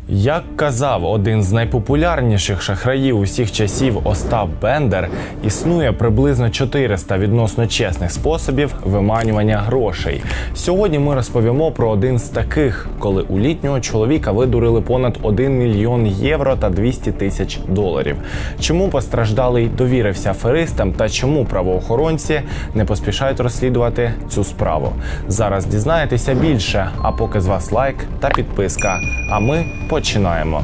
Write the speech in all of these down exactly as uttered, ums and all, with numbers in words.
Як казав один з найпопулярніших шахраїв усіх часів Остап Бендер, існує приблизно чотириста відносно чесних способів виманювання грошей. Сьогодні ми розповімо про один з таких, коли у літнього чоловіка видурили понад один мільйон євро та двісті тисяч доларів. Чому постраждалий довірився аферистам та чому правоохоронці не поспішають розслідувати цю справу? Зараз дізнаєтеся більше, а поки з вас лайк та підписка. А ми починаємо.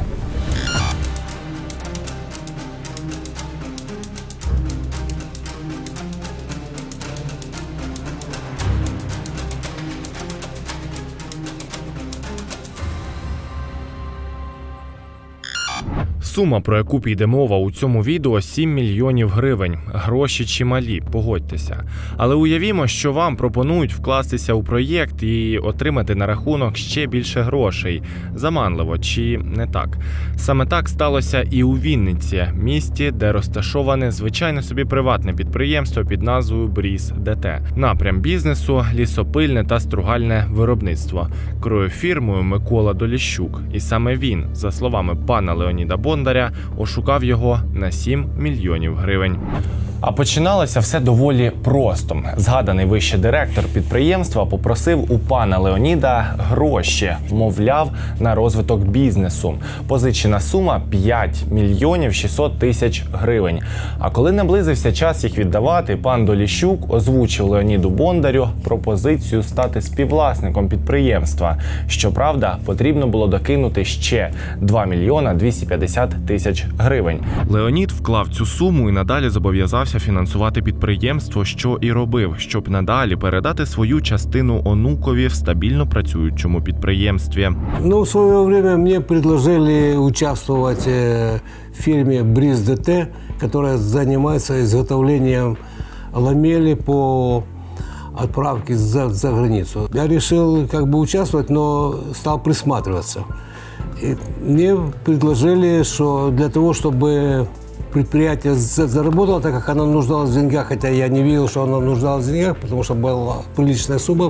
Сума, про яку піде мова у цьому відео – сім мільйонів гривень. Гроші чималі, погодьтеся. Але уявімо, що вам пропонують вкластися у проєкт і отримати на рахунок ще більше грошей. Заманливо, чи не так? Саме так сталося і у Вінниці, місті, де розташоване звичайне собі приватне підприємство під назвою Бріз ДТ. Напрям бізнесу – лісопильне та стругальне виробництво. Керує фірмою Микола Доліщук. І саме він, за словами пана Леоніда Бондаря, ошукав його на сім мільйонів гривень. А починалося все доволі просто. Згаданий вище директор підприємства попросив у пана Леоніда гроші, мовляв, на розвиток бізнесу. Позичена сума – п'ять мільйонів шістсот тисяч гривень. А коли наблизився час їх віддавати, пан Доліщук озвучив Леоніду Бондарю пропозицію стати співвласником підприємства. Щоправда, потрібно було докинути ще два мільйона двісті п'ятдесят тисяч гривень. Леонід вклав цю суму і надалі зобов'язався фінансувати підприємство, що і робив, щоб надалі передати свою частину онукові в стабільно працюючому підприємстві. Ну, в своє время мені предложили участвовать в фирме Бриз ДТ, которая занимается изготовлением ламели по отправке за, за границу. Я решил как бы участвовать, но стал присматриваться. И мне предложили, что для того, чтобы предприятие заработало, так как оно нуждалось в деньгах, хотя я не видел, что оно нуждалось в деньгах, потому что была приличная сумма,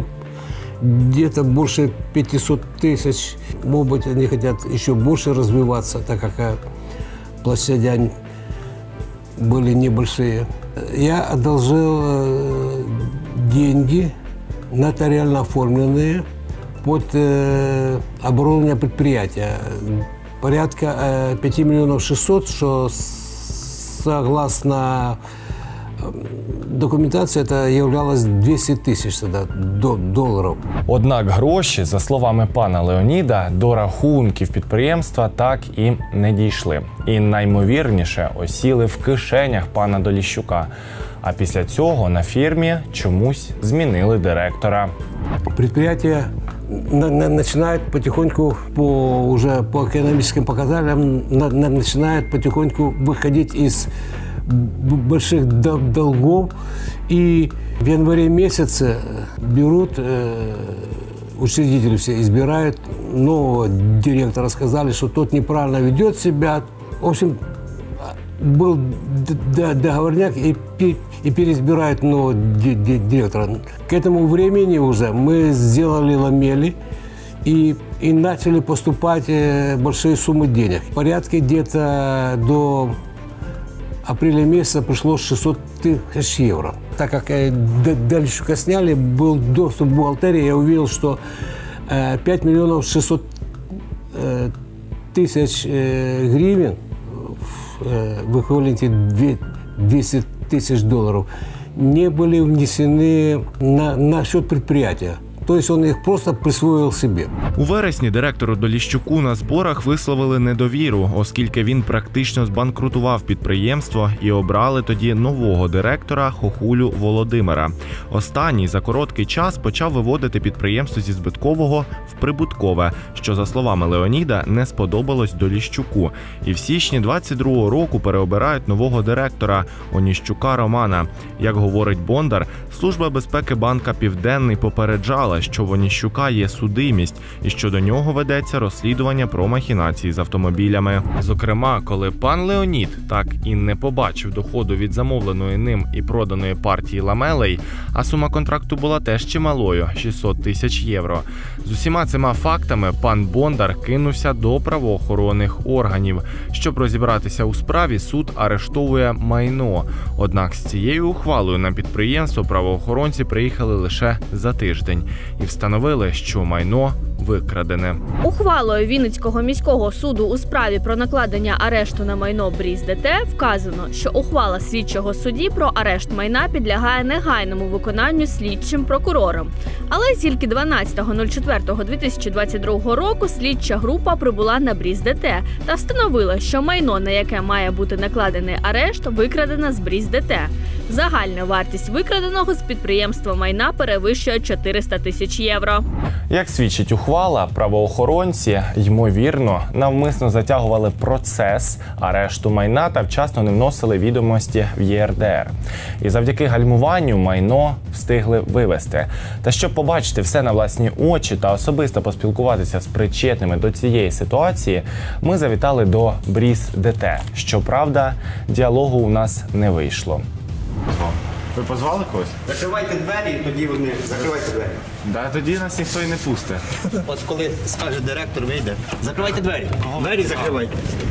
где-то больше пятисот тысяч. Может быть, они хотят еще больше развиваться, так как площадя были небольшие. Я одолжил деньги, нотариально оформленные, под э, оборудование предприятия. Порядка э, пяти миллионов шестьсот, что согласно документації це являлось двісті тисяч доларів. Однак гроші, за словами пана Леоніда, до рахунків підприємства так і не дійшли. І наймовірніше осіли в кишенях пана Доліщука. А після цього на фірмі чомусь змінили директора. Предприятие начинает потихоньку, по, уже по экономическим показателям, начинает потихоньку выходить из больших долгов. И в январе месяце берут, э, учредители все избирают нового директора, сказали, что тот неправильно ведет себя. В общем, был договорняк и, и переизбирают нового директора. К этому времени уже мы сделали ламели и, и начали поступать большие суммы денег. В порядке где-то до апреля месяца пришло шестьсот тысяч евро. Так как Доліщука сняли, был доступ в бухгалтерии, я увидел, что пять миллионов шестьсот тысяч гривен в эквиваленте двести тысяч долларов не были внесены на, на счет предприятия. Тобто він їх просто присвоїв собі. У вересні директору Доліщуку на зборах висловили недовіру, оскільки він практично збанкрутував підприємство і обрали тоді нового директора Хохулю Володимира. Останній за короткий час почав виводити підприємство зі збиткового в прибуткове, що, за словами Леоніда, не сподобалось Доліщуку. І в січні двадцять другого року переобирають нового директора Оніщука Романа. Як говорить Бондар, Служба безпеки банка «Південний» попереджала з'ясувала, що в Оніщука є судимість і що до нього ведеться розслідування про махінації з автомобілями. Зокрема, коли пан Леонід так і не побачив доходу від замовленої ним і проданої партії ламелей, а сума контракту була теж чималою – шістсот тисяч євро. З усіма цими фактами пан Бондар кинувся до правоохоронних органів. Щоб розібратися у справі, суд арештовує майно. Однак з цією ухвалою на підприємство правоохоронці приїхали лише за тиждень і встановили, що майно викрадене. Ухвалою Вінницького міського суду у справі про накладення арешту на майно Бріз ДТ вказано, що ухвала слідчого судді про арешт майна підлягає негайному виконанню слідчим прокурором. Але тільки дванадцятого четвертого дві тисячі двадцять другого року слідча група прибула на Бріз ДТ та встановила, що майно, на яке має бути накладений арешт, викрадено з Бріз ДТ. Загальна вартість викраденого з підприємства майна перевищує чотириста тисяч євро. Як свідчить ухвала, правоохоронці, ймовірно, навмисно затягували процес арешту майна та вчасно не вносили відомості в Є Ер Де Ер. І завдяки гальмуванню майно встигли вивезти. Та щоб побачити все на власні очі та особисто поспілкуватися з причетними до цієї ситуації, ми завітали до Бріз ДТ. Щоправда, діалогу у нас не вийшло. Ви позвали когось? Закривайте двері, і тоді вони закривайте двері. Да, тоді нас ніхто і не пустить. От коли скаже директор, вийде. Закривайте двері. Двері закривайте.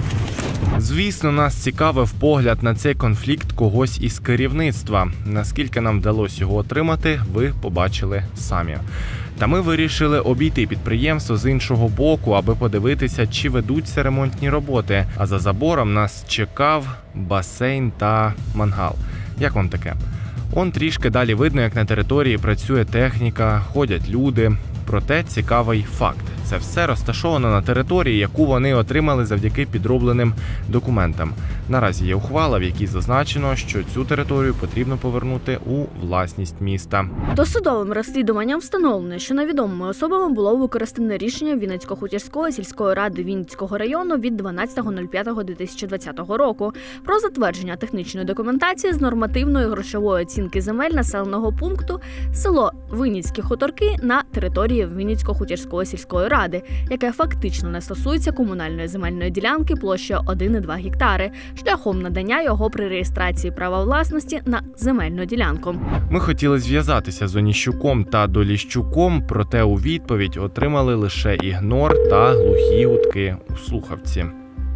Звісно, нас цікавив погляд на цей конфлікт когось із керівництва. Наскільки нам вдалося його отримати, ви побачили самі. Та ми вирішили обійти підприємство з іншого боку, аби подивитися, чи ведуться ремонтні роботи. А за забором нас чекав басейн та мангал. Як вам таке? Он трішки далі видно, як на території працює техніка, ходять люди. Проте цікавий факт. Це все розташовано на території, яку вони отримали завдяки підробленим документам. Наразі є ухвала, в якій зазначено, що цю територію потрібно повернути у власність міста. Досудовим розслідуванням встановлено, що невідомими особами було використане рішення Вінницько-Хутірської сільської ради Вінницького району від дванадцятого п'ятого дві тисячі двадцятого року про затвердження технічної документації з нормативної грошової оцінки земель населеного пункту село Винницькі Хуторки на території Вінницько-Хутірської сільської ради, яке фактично не стосується комунальної земельної ділянки площею один цілих два гектари, шляхом надання його при реєстрації права власності на земельну ділянку. Ми хотіли зв'язатися з Оніщуком та Доліщуком, проте у відповідь отримали лише ігнор та глухі гудки у слухавці.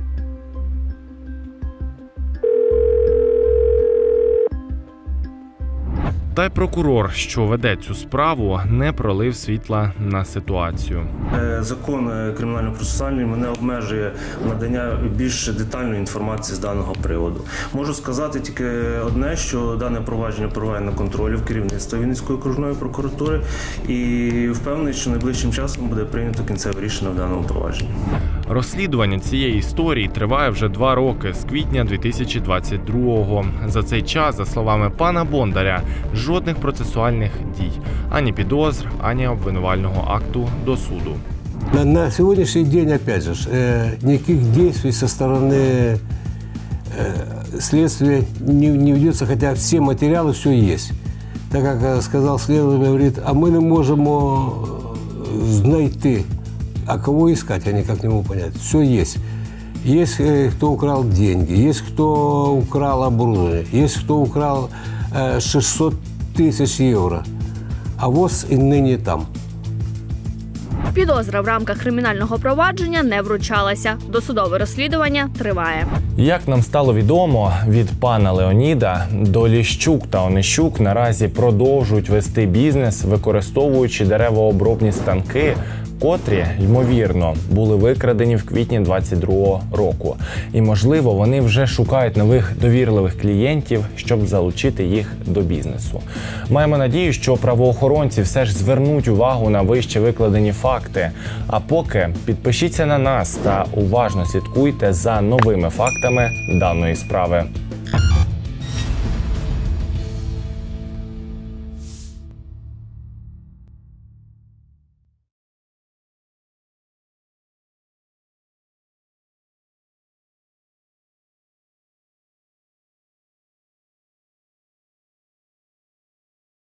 Та й прокурор, що веде цю справу, не пролив світла на ситуацію. Закон кримінально-процесуальний мене обмежує надання більш детальної інформації з даного приводу. Можу сказати тільки одне, що дане провадження перебуває на контролі в керівництва Вінницької окружної прокуратури і впевнений, що найближчим часом буде прийнято кінцеве рішення в даному провадженні. Розслідування цієї історії триває вже два роки, з квітня дві тисячі двадцять другого. За цей час, за словами пана Бондаря, жодних процесуальних дій, ані підозр, ані обвинувального акту до суду. На, на сегодняшний день, опять же, э, никаких действий со стороны э, следствия не, не ведется, хотя все материалы, все есть. Так как э, сказал следователь, говорит, а мы не можем знайти, а кого искать, я никак не могу понять. Все есть. Есть э, кто украл деньги, есть кто украл оборудование, есть кто украл э, шестьсот тисяч євро, а ВОЗ і нині там. Підозра в рамках кримінального провадження не вручалася. Досудове розслідування триває. Як нам стало відомо від пана Леоніда, Доліщук та Оніщук наразі продовжують вести бізнес, використовуючи деревообробні станки, котрі, ймовірно, були викрадені в квітні двадцять другого року. І, можливо, вони вже шукають нових довірливих клієнтів, щоб залучити їх до бізнесу. Маємо надію, що правоохоронці все ж звернуть увагу на вище викладені факти. А поки підпишіться на нас та уважно слідкуйте за новими фактами даної справи.